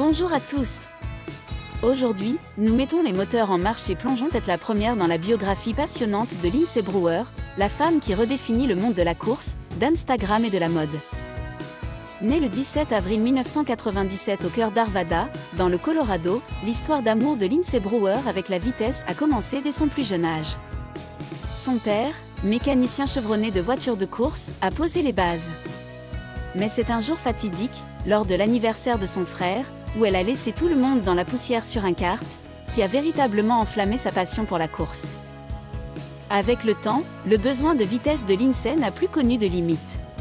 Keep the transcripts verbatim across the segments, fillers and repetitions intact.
Bonjour à tous. Aujourd'hui, nous mettons les moteurs en marche et plongeons tête la première dans la biographie passionnante de Lindsay Brewer, la femme qui redéfinit le monde de la course, d'Instagram et de la mode. Née le dix-sept avril mille neuf cent quatre-vingt-dix-sept au cœur d'Arvada, dans le Colorado, l'histoire d'amour de Lindsay Brewer avec la vitesse a commencé dès son plus jeune âge. Son père, mécanicien chevronné de voitures de course, a posé les bases. Mais c'est un jour fatidique, lors de l'anniversaire de son frère, où elle a laissé tout le monde dans la poussière sur un kart, qui a véritablement enflammé sa passion pour la course. Avec le temps, le besoin de vitesse de Lindsay n'a plus connu de limite.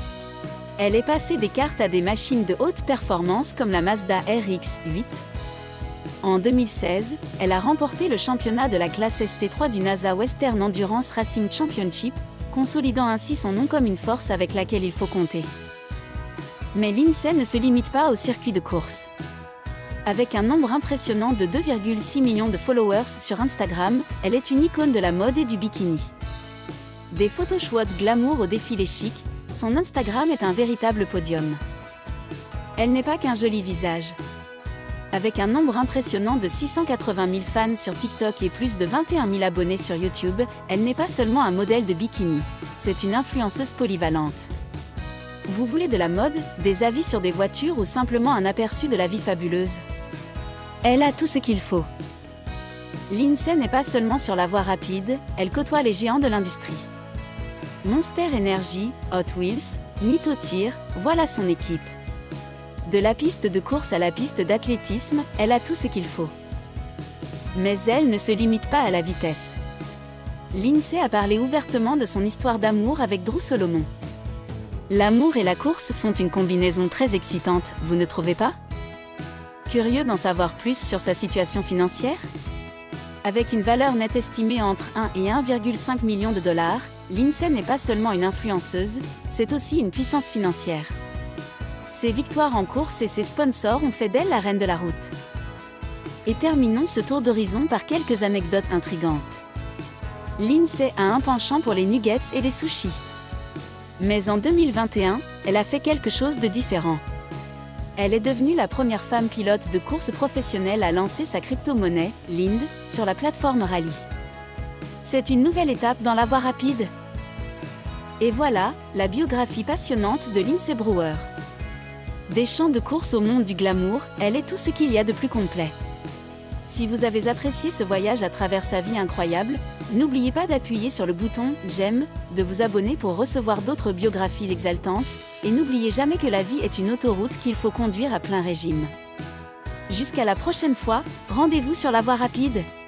Elle est passée des karts à des machines de haute performance comme la Mazda R X huit. En deux mille seize, elle a remporté le championnat de la classe S T trois du NASA Western Endurance Racing Championship, consolidant ainsi son nom comme une force avec laquelle il faut compter. Mais Lindsay ne se limite pas au circuit de course. Avec un nombre impressionnant de deux virgule six millions de followers sur Instagram, elle est une icône de la mode et du bikini. Des photoshoots glamour au défilé chic, son Instagram est un véritable podium. Elle n'est pas qu'un joli visage. Avec un nombre impressionnant de six cent quatre-vingt mille fans sur TikTok et plus de vingt et un mille abonnés sur YouTube, elle n'est pas seulement un modèle de bikini, c'est une influenceuse polyvalente. Vous voulez de la mode, des avis sur des voitures ou simplement un aperçu de la vie fabuleuse? Elle a tout ce qu'il faut. Lindsay n'est pas seulement sur la voie rapide, elle côtoie les géants de l'industrie. Monster Energy, Hot Wheels, Nitto Tir, voilà son équipe. De la piste de course à la piste d'athlétisme, elle a tout ce qu'il faut. Mais elle ne se limite pas à la vitesse. Lindsay a parlé ouvertement de son histoire d'amour avec Drew Solomon. L'amour et la course font une combinaison très excitante, vous ne trouvez pas? Curieux d'en savoir plus sur sa situation financière? Avec une valeur nette estimée entre un et un virgule cinq million de dollars, Lindsay n'est pas seulement une influenceuse, c'est aussi une puissance financière. Ses victoires en course et ses sponsors ont fait d'elle la reine de la route. Et terminons ce tour d'horizon par quelques anecdotes intrigantes. Lindsay a un penchant pour les nuggets et les sushis. Mais en deux mille vingt et un, elle a fait quelque chose de différent. Elle est devenue la première femme pilote de course professionnelle à lancer sa crypto-monnaie, L I N D, sur la plateforme Rally. C'est une nouvelle étape dans la voie rapide. Et voilà, la biographie passionnante de Lindsay Brewer. Des champs de course au monde du glamour, elle est tout ce qu'il y a de plus complet. Si vous avez apprécié ce voyage à travers sa vie incroyable, n'oubliez pas d'appuyer sur le bouton « J'aime », de vous abonner pour recevoir d'autres biographies exaltantes, et n'oubliez jamais que la vie est une autoroute qu'il faut conduire à plein régime. Jusqu'à la prochaine fois, rendez-vous sur la voie rapide.